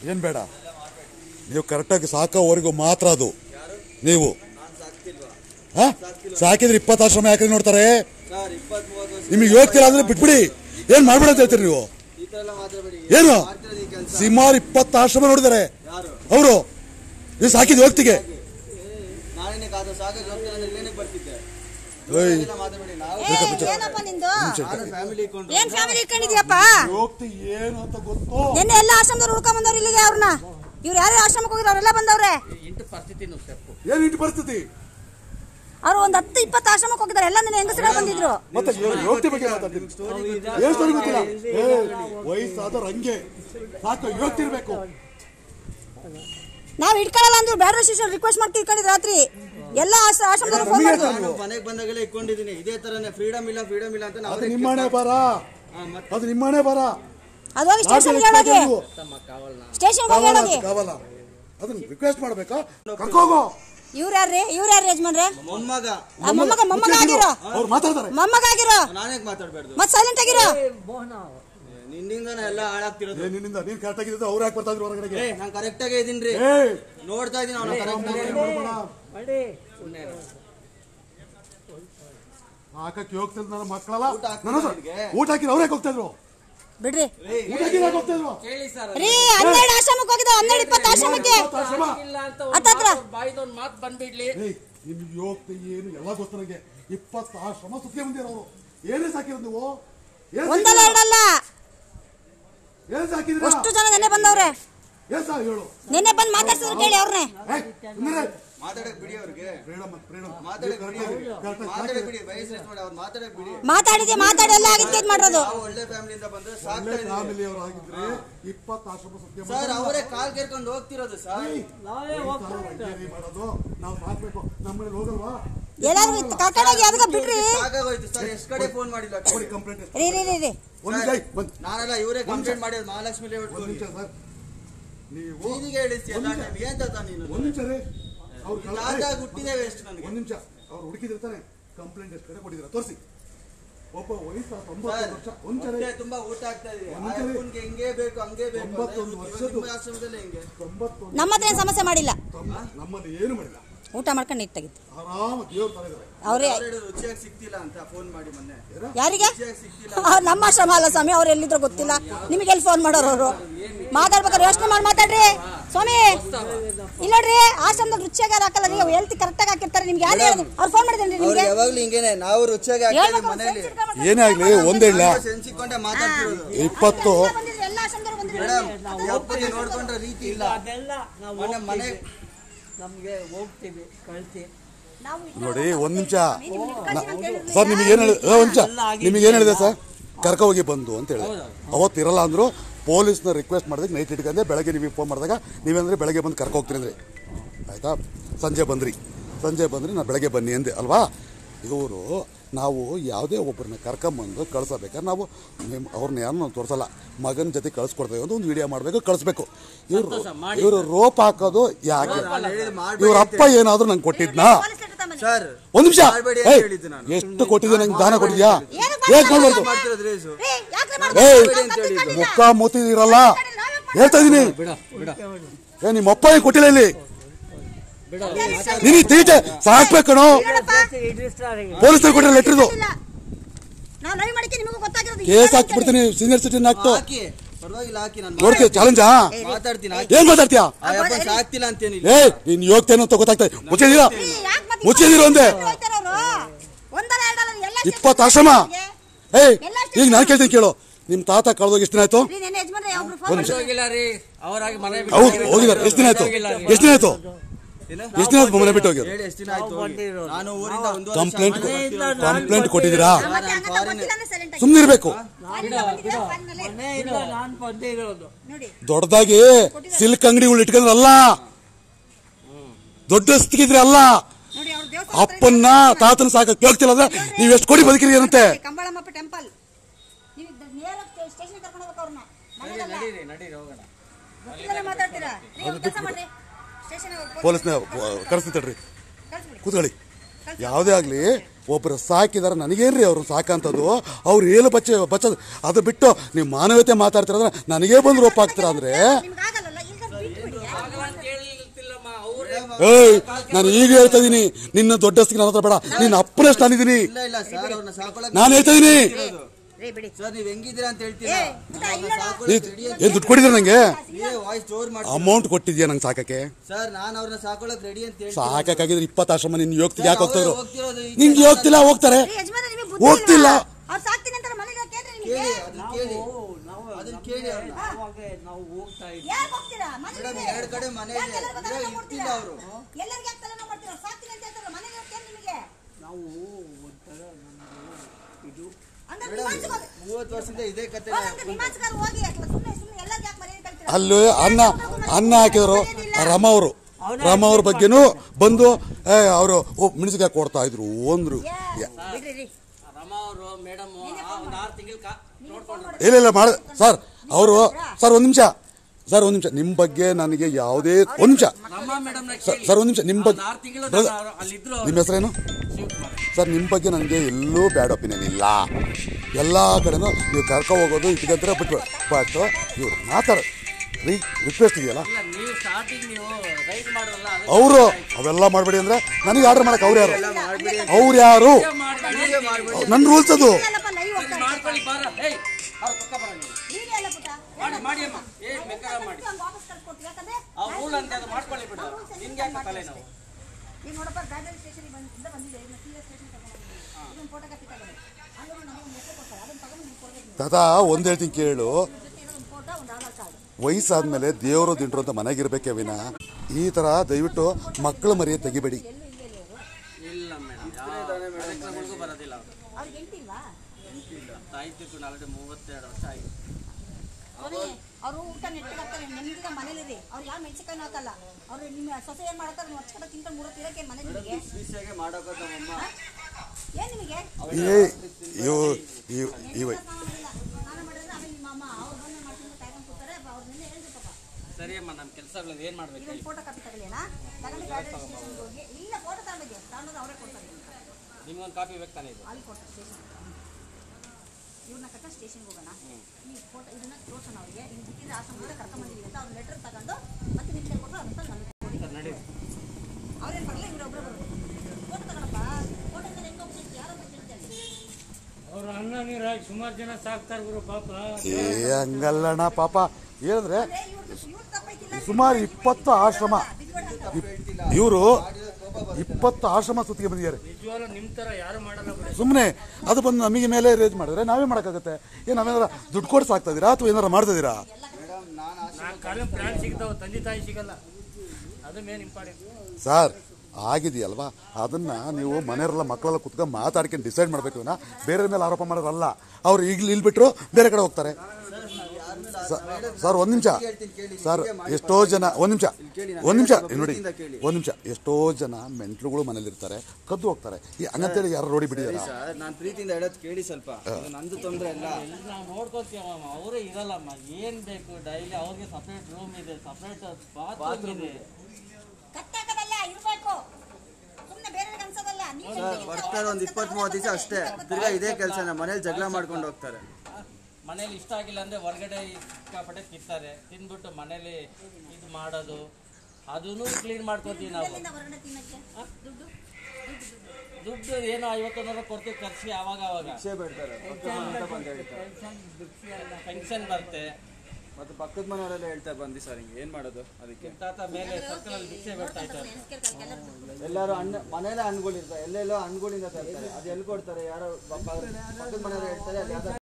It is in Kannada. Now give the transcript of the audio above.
ಏನು ಬೇಡ, ನೀವು ಕರೆಕ್ಟಾಗಿ ಸಾಕೋವರೆಗೂ ಮಾತ್ರ ಅದು. ನೀವು ಸಾಕಿದ್ರೆ 20 ಆಶ್ರಮ ಯಾಕೆ ನೋಡ್ತಾರೆ? ನಿಮಗೆ ಹೋಗ್ತಿಲ್ಲ ಅಂದ್ರೆ ಬಿಟ್ಬಿಡಿ. ಏನು ಮಾಡ್ಬೇಡ ಅಂತ ಹೇಳ್ತೀರಿ ನೀವು? ಏನು ಸುಮಾರು 20 ಆಶ್ರಮ ನೋಡಿದ್ದಾರೆ ಅವರು. ನೀವು ಸಾಕಿದ ಹೋಗ್ತಿಗೆ ಏನು ಅಂತ ಗೊತ್ತು. ಎಲ್ಲ ಆಶ್ರಮದವ್ರು ಹುಡ್ಕೊಂಡ್ ಬಂದವ್ರು ಇಲ್ಲಿಗೆ. ಅವ್ರನ್ನ ಇವ್ರು ಯಾರು ಆಶ್ರಮಕ್ಕೆ ಹೋಗಿದ್ರು ಅವರೆಲ್ಲ ಬಂದವ್ರೆ. ಏನು ಇಂಟು ಪರಿಸ್ಥಿತಿ? ಅವ್ರು ಒಂದ್ 10-20 ಆಶ್ರಮಕ್ಕೆ ಹೋಗಿದ್ದಾರೆ. ಎಲ್ಲ ನನ್ನ ಹೆಂಗಸರ ಬಂದಿದ್ರು. ಮತ್ತೆ ವಯಸ್ಸಾದವ್ರು ಹಂಗೆ ಸಾಕು ಯೋಗ್ತಿರ್ಬೇಕು. ನಾವ್ ಇಟ್ಕೊಳ್ಳಲ್ಲ ಅಂದ್ರು ಬೇಡ ಶಿಷ್ಯರು ರಿಕ್ವೆಸ್ಟ್ ಮಾಡಿ ಇಟ್ಕೊಂಡಿದ್ ರಾತ್ರಿ ಎಲ್ಲ ಆಶ್ರಮದವ್ರು ಫೋನ್ ಮಾಡಿದ್ರು. ಮನೆಗೆ ಬಂದಾಗೆಲ್ಲ ಇಟ್ಕೊಂಡಿದ್ದೀನಿ ಇದೇ ತರನೇ. ಫ್ರೀಡಮ್ ಇಲ್ಲ ಅಂತ ಅದು ನಿಮ್ಮನೆ ಬರ, ಅದು ನಿಮ್ಮನೆ ಬರ. ಅದು ಹೋಗಿ ಸ್ಟೇಷನ್ಗೆ ಹೇಳೋಗಿ, ಸ್ಟೇಷನ್ಗೆ ಹೋಗಿ ಹೇಳೋಗಿ. ಅದನ್ನ ರಿಕ್ವೆಸ್ಟ್ ಮಾಡ್ಬೇಕಾ? ಕರ್ಕೋಗೋ. ಇವ್ರು ಯಾರ್ರಿ ಯಜಮಾನ್ರೆ? ಮೊಮ್ಮಗ ಆಗಿರೋ, ಅವ್ರು ಮಾತಾಡ್ತಾರೆ. ಮೊಮ್ಮಗ ಆಗಿರೋ ನಾನೇ ಮಾತಾಡ್ಬಾರ್ದು. ಮತ್ ಸೈಲೆಂಟ್ ಆಗಿರೋ. ನಿನ್ನಿಂದ ಎಲ್ಲ ಹಾಳಾಗ್ತಿರೋದು. ನಿನ್ನಿಂದ ನೀನ್ ಕರೆಕ್ಟ್ ಆಗಿದ್ದು ಅವ್ರು ಯಾಕೆ ಬರ್ತಾ ಇದ್ರು ಹೊರಗಡೆಗೆ? ನಾನು ಕರೆಕ್ಟ್ ಆಗೇ ಇದೀನಿ. ನೋಡ್ತಾ ಇದೀನಿ ಅವ್ನ ಹಾಕಕ್ಕೆ ಹೋಗ್ತಿದ್ರು ನನ್ನ ಮಕ್ಕಳಲ್ಲ. ಊಟ ಹಾಕಿ ಅವ್ರು ಯಾಕೆ ಹೋಗ್ತಾ ಇದ್ರು? ಬಿಡ್ರಿ ಊಟ ಹಾಕಿ ಯಾಕೆ ಹೋಗ್ತಾ ಇದ್ರು? ರೀ 12 ಆಶ್ರಮಕ್ಕೆ ಹೋಗಿದ್ದು, 12-20 ಆಶ್ರಮಕ್ಕೆ ಹತ್ತತ್ರ ಮಾತು ಬಂದ್ಬಿಡ್ಲಿ. ನಿಮ್ಗೆ ಹೋಗ್ತಾ ಏನು ಎಲ್ಲ ಗೊತ್ತು ನನಗೆ. 20 ಆಶ್ರಮ ಸುತ್ತಿಗೆ ಬಂದಿರೋ ಅವರು. ಏನೇ ಸಾಕಿರೋದು ನೀವು? ಒಂದಲ್ಲ ಎರಡಲ್ಲ, ಏನ್ ಸಾಕಿದ್ರ? ಎಷ್ಟು ಜನ ನೆನ್ನೆ ಬಂದವ್ರೆ. ಏನ್ ಸಾ ಹೇಳು? ನೆನ್ನೆ ಬಂದು ಮಾತಾಡ್ಸಿದ್ರು ಕೇಳಿ ಅವ್ರನ್ನೇ. ಮಾತಾಡಕ್ ಬಿಡಿ ಅವ್ರಿಗೆ. ಮಾತಾಡಿದೆ ಮಾತಾಡಿ ಎಲ್ಲ ಆಗಿದ್ಕೆ ಮಾಡೋದು. ಒಳ್ಳೆ ಫ್ಯಾಮಿಲಿಯಿಂದ ಬಂದ್ರೆ ಸಾಕು. ಫ್ಯಾಮಿಲಿ ಅವರು ಆಗಿದ್ರೆ 20 ಆಶ್ರಮ ಸುತ್ತಿಗೆ ಸರ್ ಅವರೇ ಕಾಲ್ ಕೇಳ್ಕೊಂಡು ಹೋಗ್ತಿರೋದು ಸರ್. ಮಾಡೋದು ನಾವು ಸಾಕ್ಬೇಕು. ನಮ್ಮಲ್ಲಿ ಹೋಗಲ್ವಾ? ಎಲ್ಲಾದ್ರೂ ಕರ್ಕೊಂಡೋಗಿ ಅದಕ್ಕೆ ಬಿಡ್ರಿ. ಸಾಕಾಗೋಯ್ತು ಸರ್. ಎಷ್ಟು ಕಡೆ ಫೋನ್ ಮಾಡಿಲ್ಲ. ಕಂಪ್ಲೇಂಟ್ ರೀ ನಾನೆಲ್ಲ ಇವರೇ ಕಂಪ್ಲೇಂಟ್ ಮಾಡಿದ್ರು. ಮಹಾಲಕ್ಷ್ಮಿ ನೀವು ಹುಟ್ಟಿದ್ದೇವೆ ಎಷ್ಟು ನನಗೆ. ಒಂದ್ ನಿಮಿಷ ಅವ್ರು ಹುಡುಕಿದಿರ್ತಾನೆ. ಕಂಪ್ಲೇಂಟ್ ಎಷ್ಟು ಕಡೆ ಕೊಟ್ಟಿದ್ದೀರಾ ತೋರಿಸಿ. ಒಬ್ಬ ವಯಸ್ಸು 90 ವರ್ಷ. ತುಂಬಾ ಊಟ ಆಗ್ತಾ ಇದೆ. ಹಿಂಗೆ ಬೇಕು ಹಂಗೆ ಬೇಕು. 91 ವರ್ಷದ ಆಶ್ರಮದಲ್ಲಿ ಹಿಂಗೆ 91 ನಮ್ಮ ಹತ್ರ ಏನು ಸಮಸ್ಯೆ ಮಾಡಿಲ್ಲ. ನಮ್ಮಲ್ಲಿ ಏನು ಮಾಡಿಲ್ಲ. ಊಟ ಮಾಡ್ಕೊಂಡು ಇತ್ತಾಗಿತ್ತು. ಆರಾಮ ದೇವ್ರ ತರ ಇದ್ದಾರೆ. ಅವರೇ ರುಚಿಯಾಗಿ ಸಿಗ್ತಿಲ್ಲ ಅಂತ ಫೋನ್ ಮಾಡಿ ಮೊನ್ನೆ. ಯಾರಿಗೆ? ನಮ್ಮ ಆಶ್ರಮ ಅಲ್ಲ ಸ್ವಾಮಿ. ಅವ್ರು ಎಲ್ಲಿದ್ರು ಗೊತ್ತಿಲ್ಲ. ನಿಮಗೆ ಎಲ್ಲಿ ಫೋನ್ ಮಾಡೋರು ಅವರು? ಮಾತಾಡ್ಬೇಕಾದ್ರೆ ಯೋಚನೆ ಮಾಡಿ ಮಾತಾಡ್ರಿ ಸ್ವಾಮಿ. ಇಲ್ಲ ನೋಡ್ರಿ, ಆಶ್ರಮದಾಗ ರುಚಿಯಾಗಿ ಹಾಕಲ್ಲ ರೀ. ಹೆಲ್ತ್ ಕರೆಕ್ಟಾಗಿ ಹಾಕಿರ್ತಾರೆ. ನಿಮ್ಗೆ ಯಾರು ಹೇಳಿದ್ರು? ಅವ್ರು ಫೋನ್ ಮಾಡಿದ್ರು ನಿಮ್ಗೆ? ಯಾವಾಗ್ಲೂ ಹಿಂಗೇನೆ ನಾವು ರುಚಿಯಾಗಿ ಹಾಕ್ತೀವಿ ಮನೆಯಲ್ಲಿ. ಏನೇ ಆಗ್ಲಿ ಒಂದೇ ಇಲ್ಲ. ಸೆನ್ಸಿಕೊಂಡೆ ಮಾತಾಡ್ತಿರೋದು. 20 ಎಲ್ಲ ಆಶ್ರಮದವರು ಬಂದ್ರು. ಒಬ್ಬರಿಗೆ ನೋಡ್ಕೊಂಡ್ರೆ ರೀತಿ ಇಲ್ಲ. ಮನೆ ನಮ್ಗೆ ಹೋಗ್ತೀವಿ ಕಳ್ತೀವಿ. ನೋಡಿ ಒಂದ್ ನಿಮಿಷ ಸರ್. ನಿಮಗೆ ಏನ್ ಹೇಳಿದೆ? ಒಂದ್ ನಿಮಿಷ ನಿಮಗೆ ಏನ್ ಹೇಳಿದೆ ಸರ್? ಕರ್ಕ ಹೋಗಿ ಬಂದು ಅಂತ ಹೇಳಿದೆ. ಅವತ್ತು ಇರಲ್ಲ ಅಂದ್ರು. ಪೊಲೀಸ್ನ ರಿಕ್ವೆಸ್ಟ್ ಮಾಡಿದಾಗ ನೈಟ್ ಇಟ್ಕೊಂಡೆ. ಬೆಳಗ್ಗೆ ನಿಮಗೆ ಫೋನ್ ಮಾಡಿದಾಗ ನೀವೇಂದ್ರೆ ಬೆಳಗ್ಗೆ ಬಂದು ಕರ್ಕೊ ಹೋಗ್ತೀನಿ ಅಂದ್ರೆ ಆಯ್ತಾ. ಸಂಜೆ ಬಂದ್ರಿ ನಾ ಬೆಳಗ್ಗೆ ಬನ್ನಿ ಅಂದೆ ಅಲ್ವಾ. ಇವರು ನಾವು ಯಾವುದೇ ಒಬ್ಬರನ್ನ ಕರ್ಕೊಂಬಂದು ಕಳ್ಸಬೇಕಾದ್ರೆ ನಾವು ಅವ್ರನ್ನ ಯಾರನ್ನ ತೋರಿಸಲ್ಲ. ಮಗನ ಜೊತೆ ಕಳಿಸ್ಕೊಡ್ತೇವೆ ಅಂತ ಒಂದು ವಿಡಿಯೋ ಮಾಡಬೇಕು, ಕಳಿಸ್ಬೇಕು. ಇವರು ರೋಪ್ ಹಾಕೋದು ಯಾಕೆ? ಇವ್ರ ಅಪ್ಪ ಏನಾದ್ರು ನಂಗೆ ಕೊಟ್ಟಿದ್ನಾ? ಒಂದ್ ನಿಮಿಷ. ಎಷ್ಟು ಕೊಟ್ಟಿದ್ದೆ ನಂಗೆ? ದಾನ ಕೊಟ್ಟಿದ್ಯಾ? ಹೇಗೆ ನೋಡ್ಬಾರ್ದು? ಮುಖ ಮುತ್ತಿದಿರಲ್ಲ ಹೇಳ್ತಾ ಇದೀನಿ. ನಿಮ್ಮ ಅಪ್ಪ ಏನ್ ಕೊಟ್ಟಿಲ್ಲ ಇಲ್ಲಿ? ನೀನು ತೀಟೆ ಸಾಕ್ಬೇಕಣೋ. ಪೊಲೀಸರು ಕೊಟ್ಟಿರೋ ಲೆಟರ್ದು ಕೇಸ್ ಹಾಕ್ಬಿಡ್ತೀನಿ. ಸೀನಿಯರ್ ಸಿಟಿಜನ್ ಆಕ್ಟ್ ನೋಡ್ತೀಯ? ಚಾಲೆಂಜಾ? ಏನ್ ಮಾತಾಡ್ತೀಯಾ? ಏ ನೀನ್ ಹೋಗ್ತೇನೆ ಅಂತ ಗೊತ್ತಾಗ್ತದೆ. ಮುಚ್ಚಿದಿರೋ ಅಂದೆ. 20 ಆಶ್ರಮ. ಏಯ್ ಈಗ ನಾನು ಕೇಳ್ತೀನಿ ಕೇಳು. ನಿಮ್ ತಾತ ಕಳೆದೋಗಿ ಎಷ್ಟು ದಿನ ಆಯ್ತು? ಹೌದು ಹೋಗಿದ್ದಾರೆ. ಎಷ್ಟು ದಿನ ಆಯ್ತು? ಎಷ್ಟು ದಿನ ಮನೆ ಬಿಟ್ಟು ಹೋಗಿ? ಕಂಪ್ಲೇಂಟ್ ಕೊಟ್ಟಿದ್ದೀರಾ? ಸುಮ್ಮನಿರ್ಬೇಕು. ದೊಡ್ಡದಾಗಿ ಸಿಲ್ಕ್ ಅಂಗಡಿಗಳು ಇಟ್ಕೊಂಡ್ರಲ್ಲ, ದೊಡ್ಡ ಸ್ಥಿತಿದ್ರೆ ಅಲ್ಲ. ಅಪ್ಪನ್ನ ತಾತನ ಸಾಕಕ್ಕೆ ಹೋಗ್ತಿಲ್ಲ ಅಂದ್ರೆ ನೀವ್ ಎಷ್ಟು ಕೋಟಿ ಬದುಕಿರಿ ಏನಂತೆ? ಪೊಲೀಸ್ನ ಕಳಿಸ್ತಿದ್ರಿ ಕೂತ್ಕೊಳ್ಳಿ. ಯಾವುದೇ ಆಗಲಿ ಒಬ್ಬರು ಸಾಕಿದಾರೆ. ನನಗೇನ್ರಿ ಅವ್ರು ಸಾಕಂಥದ್ದು? ಅವ್ರು ಏನು ಬಚ್ಚೋದು ಅದು ಬಿಟ್ಟು ನೀವು ಮಾನವೀಯತೆ ಮಾತಾಡ್ತೀರಂದ್ರೆ ನನಗೇ ಬಂದು ರೋಪ್ ಹಾಕ್ತೀರಾ ಅಂದ್ರೆ ಏಯ್ ನಾನು ಈಗ ಹೇಳ್ತಾ ಇದೀನಿ, ನಿನ್ನ ದೊಡ್ಡಸ್ತಿಗೆ ನನ್ನ ಹತ್ರ ಬೇಡ, ನಿನ್ನ ಅಪ್ಪನಷ್ಟು ನಾನಿದ್ದೀನಿ. ಇಲ್ಲ ಇಲ್ಲ ಸರ್, ಅವ್ರನ್ನ ಸಾಕೊಳ್ಳೋಕೆ ನಾನು ಹೇಳ್ತಾ ಇದೀನಿ. ಸರ್ ನೀವು ಹೆಂಗಿದ್ದೀರಾ ಅಂತ ಹೇಳ್ತೀರಾ? ಏನ್ ದುಡ್ಡು ಕೊಟ್ಟಿದ್ರೆ ನಂಗೆ? ವಾಯ್ಸ್ ಜೋರ್ ಮಾಡಿ. ಅಮೌಂಟ್ ಕೊಟ್ಟಿದ್ಯಾ ನಂಗೆ ಸಾಕಕ್ಕೆ? ಸರ್ ನಾನು ಅವ್ರನ್ನ ಸಾಕೊಳ್ಳೋಕೆ ರೆಡಿ ಅಂತ ಹೇಳಿ. ಸಾಕಾಗಿದ್ರೆ 20 ಆಶ್ರಮ ನಿನ್ ಯೋಗ್ತಿಗೆ ಯಾಕೆ ಹೋಗ್ತಾ ಇದ್ರು? ನಿಂಗೆ ಯೋಗ್ತಿಲ್ಲ, ಹೋಗ್ತಾರೆ. ಯಜಮಾನ ನಿಮಗೆ ಬುದ್ಧಿ ಹೋಗ್ತಿಲ್ಲ. ಅವ್ರು ಸಾಕ್ತೀನಿ ಅಂತಾರೆ ಮನೆಗೆ ಕೇಳ್ರಿ ನಿಮಗೆ. ಕೇಳಿ ಅದನ್ನ ಕೇಳಿ ಅದನ್ನ ಕೇಳಿ ಅವ್ರನ್ನ. ಅವಾಗ ನಾವು ಹೋಗ್ತಾ ಇದ್ವಿ. ಯಾಕೆ ಹೋಗ್ತೀರಾ ಮನೆಗೆ? ಮೇಡಮ್ 2 ಕಡೆ ಮನೆ ಇದೆ, ಇರ್ತಿಲ್ಲ ಅವರು. ಎಲ್ಲರಿಗೆ ಯಾಕೆ ತಲೆನೋವು ಮಾಡ್ತೀರಾ? ಸಾಕ್ತೀನಿ ಅಂತ ಹೇಳ್ತಾರಲ್ಲ ಮನೆಗೆ ಕೇಳಿ ನಿಮಗೆ. ನಾವು ಒಂಥರ ನಮ್ದು ಇದು ಅಂದ್ರೆ ಮೇಡಮ್ ನಿಮಾನ್ಸ್ಗಳು 30 ವರ್ಷದಿಂದ ಇದೇ ಕತೆ. ನಿಮಾನ್ಸ್ಗಾರು ಹೋಗಿ ಸುಮ್ಮನೆ ಎಲ್ಲರಿಗೆ ಯಾಕೆ ಮನೆಗೆ ಕಳ್ತೀರಾ? ಅಲ್ಲಿ ಅನ್ನ ಹಾಕಿದ್ರು ರಮ ಅವ್ರ ಬಗ್ಗೆನೂ ಬಂದು ಅವರು ಮೆಣಸಿನ್ಕಾಯಿ ಕೊಡ್ತಾ ಇದ್ರು ಅಂದ್ರು. ಬಿಡ್ರಿ ರೀ. ರಮಾ ಅವರು ಮೇಡಮ್ ಒಂದು 6 ತಿಂಗಳು ನೋಡ್ಕೊಂಡು ಇಲ್ಲ ಮಾಡ ಸರ್ ಅವರು. ಸರ್ ಒಂದ್ ನಿಮಿಷ ನಿಮ್ ಬಗ್ಗೆ ನನಗೆ ಯಾವುದೇ ಒಂದ್ ನಿಮಿಷ ರಮಾ ಮೇಡಮ್ ಸರ್ ಒಂದ್ ನಿಮಿಷ ನಿಮ್ ಬಗ್ಗೆ 6 ತಿಂಗಳು ಅಲ್ಲಿದ್ರು. ನಿಮ್ಮ ಹೆಸರೇನು ಸರ್? ನಿಮ್ಮ ಬಗ್ಗೆ ನನಗೆ ಎಲ್ಲೂ ಬ್ಯಾಡ್ ಒಪಿನಿಯನ್ ಇಲ್ಲ. ಎಲ್ಲ ಕಡೆನೂ ನೀವು ಕರ್ಕೊ ಹೋಗೋದು ಇಟ್ಕೊಂತಾರೆ ಬಿಟ್ಟು ಬಟ್ ಇವ್ರು ಮಾತಾಡ ರಿಕ್ವೆಸ್ಟ್ ಇದೆಯಲ್ಲ, ಇಲ್ಲ ನೀವು ಸ್ಟಾರ್ಟಿಂಗ್ ನೀವು ರೈಡ್ ಮಾಡೋಲ್ಲ ಅವರು ಅವೆಲ್ಲ ಮಾಡಬೇಡಿ ಅಂದ್ರೆ ನನಗೆ ಆರ್ಡರ್ ಮಾಡಕ್ಕೆ ಅವ್ರು ಯಾರು ನನ್ನ ರೂಲ್ಸ್ ಅದು. ಎಲ್ಲಪ್ಪ ಲೈವ್ ಹೋಗ್ತಾ ಮಾಡ್ಕೊಳ್ಳಿ ಬಾರ. ಏಯ್ ಅವ್ರ ಪಕ್ಕ ಬರ ನೀವು. ಈಗ ಎಲ್ಲ ಪುಟ್ಟ ಮಾಡಿ ಅಮ್ಮ ಏನ್ ಬೇಕಾದ್ರೆ ಮಾಡಿ. ಹಂಗೆ ವಾಪಸ್ ಕಳ್ಸ್ಕೊಡ್ತೀವಿ. ಯಾಕಂದ್ರೆ ಆ ರೂಲ್ ಅಂತ ಅದು ಮಾಡ್ಕೊಳ್ಳಿ ಬಿಡು. ನಿಮ್ಗೆ ಯಾಕೆ ತಲೆ ನಾವು ಈಗ ನೋಡಪ್ಪ ಬ್ಯಾಡಲ್ ಸ್ಟೇಷನ್ಗೆ ಬಂದಿದೆ ಈಗ ಸೀರಿಯಸ್ ಸ್ಟೇಷನ್ ತಗೊಂಡಿದ್ದೀನಿ. ಇದೊಂದು ಫೋಟೋ ಕಾಪಿ ತಗೊಂಡೆ ಅಲ್ಲಿ ನಮಗೆ ಒಂದು ಹೆಸರು ಕೊಡ್ತಾರೆ, ಅದನ್ನು ತಗೊಂಡು ನೀವು ಕೊಡಬೇಕು. ತಾತ ಒಂದ್ ಹೇಳ್ತೀನಿ ಕೇಳು, ಒಂದು ಫೋಟೋ ಒಂದು ಆಧಾರ್ ಕಾರ್ಡ್. ವಯಸ್ಸಾದ್ಮೇಲೆ ದೇವರು ದಿಂಡ್ರು ಅಂತ ಮನೆಗಿರ್ಬೇಕೆ ವಿನ ಈ ತರ ದಯವಿಟ್ಟು ಮಕ್ಕಳ ಮರಿಯ ತೆಗಿಬೇಡಿ. ಇಲ್ಲ ಮೇಡಮ್ ಕಾರ್ಯಕ್ರಮಗಳಿಗೂ ಬರೋದಿಲ್ಲ ಅವರು. ಅವ್ರಿಗೆ ಎಂಟಿಲ್ವಾ? ಆಯ್ತು ನಾಳೆ 32 ವರ್ಷ ಆಯ್ತು. ಅವರು ಊಟ ನೆಟ್ಟಿಗೆ ಹಾಕ್ತಾರೆ, ನೆಮ್ಮದಿಗೆ ಮನೇಲಿರಿ. ಅವ್ರು ಯಾವ ಮೆಣಸಿನಕಾಯಿ ಹಾಕಲ್ಲ. ಅವ್ರು ನಿಮ್ಮ ಸೊಸೆ ಏನ್ ಮಾಡ್ತಾರೆ? ನೀವು ಹಚ್ಕಡೆ ತಿಂಕೊಂಡು 3 ತಿರಕ್ಕೆ ಮನೆ ನಿಮಗೆ ಬಿಸಿಯಾಗೆ ಮಾಡೋಕೆ ನಮ್ಮಮ್ಮ. ಏನ್ ನಿಮಗೆ ಸ್ನಾನ ಮಾಡಿದ್ರೆ ಆಮೇಲೆ ನಿಮ್ಮ ಅಮ್ಮ ಅವ್ರು ಬಂದು ಮಾಡ್ಕೊಂಡು ಕಾಯ್ಕೊಂಡು ಕೂತಾರೆ. ಅವ್ರು ನಿನ್ನೆ ಹೇಳಿದ್ರು ಪಾಪ. ಸರಿ ಅಮ್ಮ ನಮ್ಮ ಕೆಲಸಗಳು ಏನ್ ಮಾಡ್ಬೇಕು ಇದೊಂದು ಫೋಟೋ ಕಾಪಿ ತಗೊಳ್ಳೇನಾ? ತಗೊಂಡು ಗಾಡಿ ಸ್ಟೇಷನ್ಗೆ ಹೋಗಿ ಇಲ್ಲ ಫೋಟೋ ತಗೊಂಡಿದ್ದೆ ತಗೊಂಡ್ರೆ ಅವರೇ ಕೊಡ್ತಾರೆ. ನಿಮ್ಗೊಂದು ಕಾಪಿ ಬೇಕು ತಾನೇ ಇದು? ಅಲ್ಲಿ ಕೊಡ್ತಾರೆ ಸ್ಟೇಷನ್. ಇವ್ರನ್ನ ಕಟ್ಟ ಸ್ಟೇಷನ್ಗೆ ಹೋಗೋಣ. ಈ ಫೋಟೋ ಇದನ್ನ ತೋರ್ಸೋಣ ಅವ್ರಿಗೆ. ಇಲ್ಲಿ ಬಿಟ್ಟಿದ್ರೆ ಆಶ್ರಮದಿಂದ ಕರ್ಕೊಂಬಂದಿದ್ದೀವಿ ಅಂತ ಅವ್ರ ಲೆಟರ್ ತಗೊಂಡು ಮತ್ತೆ ನಿಮ್ಮ ಕೈ ಕೊಟ್ಟರು ಅಂತ ನನಗೆ ಕೊಡಿ. ನಡಿ ಅವ್ರೇನು ಬರಲ್ಲ, ಇವರೊಬ್ಬರು ಬರೋದು. ಫೋಟೋ ತಗೊಳಪ್ಪ. ಫೋಟೋ ಹೆಂಗೆ ಹೋಗ್ಬೇಕು? ಯಾರೋ ಗೊತ್ತಿರುತ್ತೆ. ಅವ್ರು ಅನ್ನ ನೀರಾಗಿ ಸುಮಾರು ಜನ ಸಾಕ್ತಾರ ಗುರು ಪಾಪ. ಹಂಗಲ್ಲಣ್ಣ ಪಾಪ ಹೇಳಿದ್ರೆ ಇವ್ರು ತಪ್ಪೈತಿಲ್ಲ. ಸುಮಾರು 20 ಆಶ್ರಮ ಇವರು 20 ಆಶ್ರಮ ಸುತ್ತಿಗೆ ಬಂದಿದ್ದಾರೆ. ನಿಜವಾಗ್ಲೂ ನಿಮ್ ತರ ಯಾರು ಮಾಡಲ್ಲ ಬಿಡಿ. ಸುಮ್ಮನೆ ಅದು ಬಂದು ನಮಗೆ ಮೇಲೆ ರೇಜ್ ಮಾಡಿದ್ರೆ ನಾವೇ ಮಾಡೋಕ್ಕಾಗತ್ತೆ? ಏನು ನಾವೇನಾರ ದುಡ್ಡು ಕೊಟ್ಟು ಸಾಕ್ತಾ ಇದೀರಾ ಅಥವಾ ಏನಾರ ಮಾಡ್ತಾ ಇದೀರಾ? ನಾಲ್ಕು ಕಾಲ ಪ್ರಾಣಿ ಸಿಗ್ತಾವ, ತಂದೆ ತಾಯಿ ಸಿಗಲ್ಲ. ಅದು ಮೇನ್ ಇಂಪಾರ್ಟೆಂಟ್. ಸರ್ ಆಗಿದೆಯಲ್ವಾ, ಅದನ್ನ ನೀವು ಮನೆಯವರೆಲ್ಲ ಮಕ್ಕಳೆಲ್ಲ ಕುತ್ಕೊಂಡು ಮಾತಾಡ್ಕೊಂಡು ಡಿಸೈಡ್ ಮಾಡಬೇಕು. ಬೇರೆ ಮೇಲೆ ಆರೋಪ ಮಾಡೋರಲ್ಲ. ಅವ್ರು ಈಗಲೂ ಇಲ್ಲಿ ಬಿಟ್ಟರು ಬೇರೆ ಕಡೆ ಹೋಗ್ತಾರೆ. ಸರ್ ಒಂದ್ ನಿಮಿಷ ಸರ್, ಎಷ್ಟೋ ಜನ ಒಂದ್ ನಿಮಿಷ ನೋಡಿ, ಒಂದ್ ನಿಮಿಷ ಎಷ್ಟೋ ಜನ ಮೆಂಟ್ಲುಗಳು ಮನೇಲಿ ಇರ್ತಾರೆ, ಕದ್ದು ಹೋಗ್ತಾರೆ. ಈ ಹಂಗಂತೇಳಿ ಯಾರು ರೋಡಿ ಬಿಡಿದಾರ? ನಾನು ಪ್ರೀತಿಯಿಂದ ಹೇಳೋದು ಕೇಳಿ ಸ್ವಲ್ಪ. ನಂದು ತೊಂದರೆ ಇಲ್ಲ. ನಾವು ನೋಡ್ಕೋತೀವಮ್ಮ, ಅವರೇ ಇರಲ್ಲಮ್ಮ. ಏನ್ ಬೇಕು ಡೈಲಿ ಅವ್ರಿಗೆ ಸಪ್ರೇಟ್ ರೂಮ್ ಇದೆ, ಸಪ್ರೇಟ್ ಬಾತ್ರೂಮ್ ಇದೆ. ಕಟ್ಟಾಕದಲ್ಲ ಇರಬೇಕು. ಸುಮ್ಮನೆ ಬೇರೆಯವ್ರಿಗೆ ಅನ್ಸೋದಲ್ಲ. ನೀವು ಬರ್ತಾರೆ ಒಂದು 20-30 ದಿವಸ ಅಷ್ಟೇ, ತಿರ್ಗಾ ಇದೇ ಕೆಲಸ. ಮನೇಲಿ ಜಗಳ ಮಾಡ್ಕೊಂಡು ಹೋಗ್ತಾರೆ. ಮನೇಲಿ ಇಷ್ಟ ಆಗಿಲ್ಲ ಅಂದ್ರೆ ಹೊರಗಡೆ ಸಿಕ್ಕಾಪಟ್ಟೆ ತಿಂತಾರೆ. ತಿಂದ್ಬಿಟ್ಟು ಮನೇಲಿ ಇದು ಮಾಡೋದು ಅದನ್ನು ಕ್ಲೀನ್ ಮಾಡ್ಕೋತೀವಿ ನಾವು. ಹೊರಗಡೆ ತಿನ್ನಕ್ಕೆ ದುಡ್ಡು ದುಡ್ಡು ಏನೋ 50 ಕೊಡ್ತೀವಿ ಖರ್ಚು ಅವಾಗ ಬಿಡ್ತಾರೆ ಅಂತ ಬಂದು ಹೇಳ್ತಾರೆ. ಪೆನ್ಷನ್ ಬರುತ್ತೆ. ಮತ್ತೆ ಪಕ್ಕದ ಮನೆಯವರೆಲ್ಲ ಹೇಳ್ತಾರೆ ಬಂದಿ ಸರ್ ಹಿಂಗೆ ಏನು ಮಾಡೋದು? ಅದಕ್ಕೆ ತಾತ ಮೇಲೆ ಸರ್ಕಲಲ್ಲಿ ಭಿಕ್ಷೆ ಬರ್ತಾ ಇದ್ದಾರೆ. ಎಲ್ಲರೂ ಮನೇಲೆ ಹಣ್ಣುಗಳಿರ್ತಾರೆ, ಎಲ್ಲೆಲ್ಲೋ ಹಣ್ಣುಗಳಿಂದ ತರ್ತಾರೆ. ಅದು ಎಲ್ಲಿ ಕೊಡ್ತಾರೆ? ಯಾರೋ ಪಕ್ಕದ ಮನೆಯವರು ಹೇಳ್ತಾರೆ ಅಲ್ಲಿ